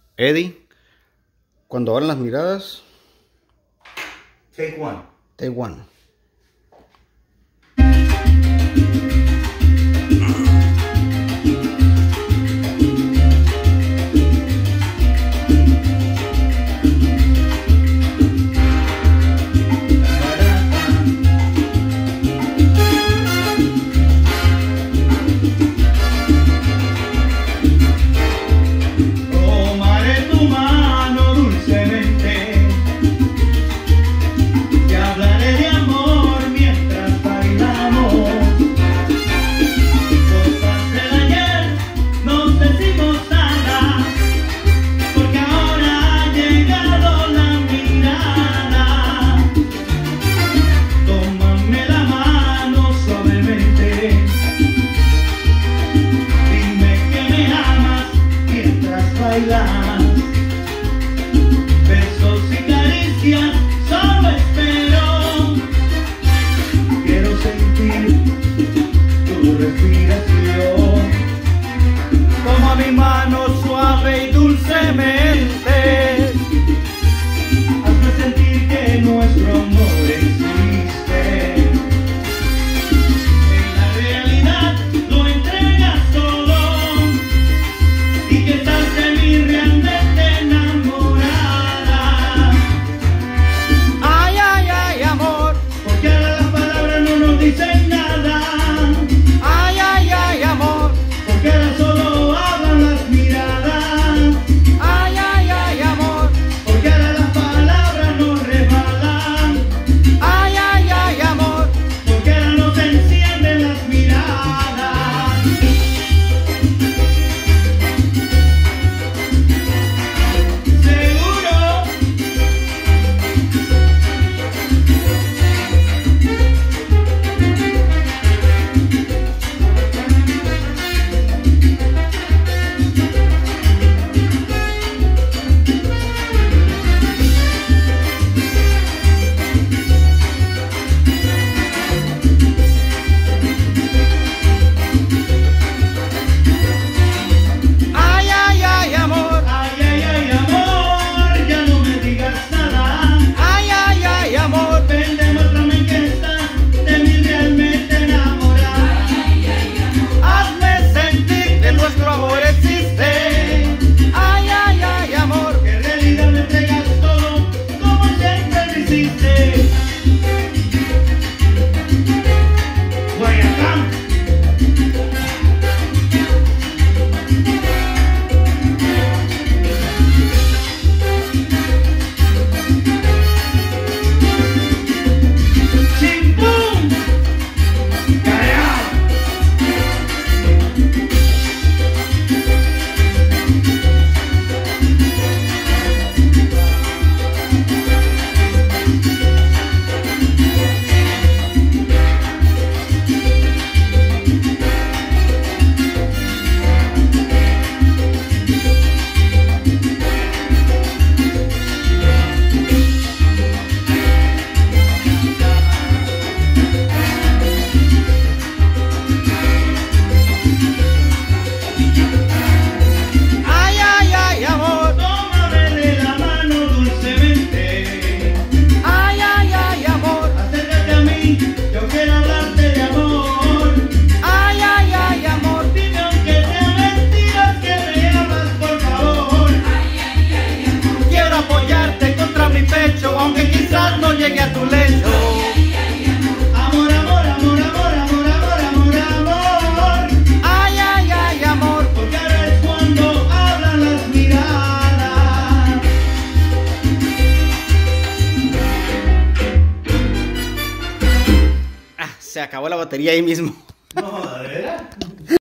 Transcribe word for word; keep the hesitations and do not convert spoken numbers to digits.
Eddie, cuando abran las miradas, Take one. take one. Tomaré tu mano dulcemente, te hablaré de amor mientras bailamos. Cosas del ayer nos decimos nada, porque ahora ha llegado la mirada. Tómame la mano suavemente, dime que me amas mientras bailas. Besos y caricias solo espero, quiero sentir tu respiración. Toma mi mano suave y dulcemente, hazme sentir que nuestro amor existe. En la realidad lo entregas todo y que estás de mí realmente enamorada. Ay, ay, ay, amor, porque ahora las palabras no nos dicen nada. Ay, ay, ay, amor, porque ahora solo hablan las miradas. Ay, ay, ay, amor, porque ahora las palabras nos resbalan. Ay, ay, ay, amor, porque ahora nos encienden las miradas. Seguro. Ay, ay, ay, amor. Ay, ay, ay, amor, ya no me digas nada. Ay, ay, ay, amor, ven, demuéstrame que estás de mí realmente enamorada. Ay, ay, ay, amor, hazme sentir que nuestro amor existe. Ay, ay, ay, amor, que en realidad me entregas todo como siempre lo hiciste. Guayacán. Chimpum. Callao. Ay, ay, ay, amor, tómame de la mano dulcemente. Ay, ay, ay, amor, acércate a mí, yo quiero hablarte de amor. Ay, ay, ay, amor, dime aunque sea mentiras que me amas, por favor. Ay, ay, ay, amor, quiero apoyarte contra mi pecho, aunque quizás no llegue a tu lecho. Amor, amor, amor, amor, amor, amor, amor, amor. Ay, ay, ay, amor, porque ahora es cuando hablan las miradas. Ah, se acabó la batería ahí mismo. No, ¿de verdad?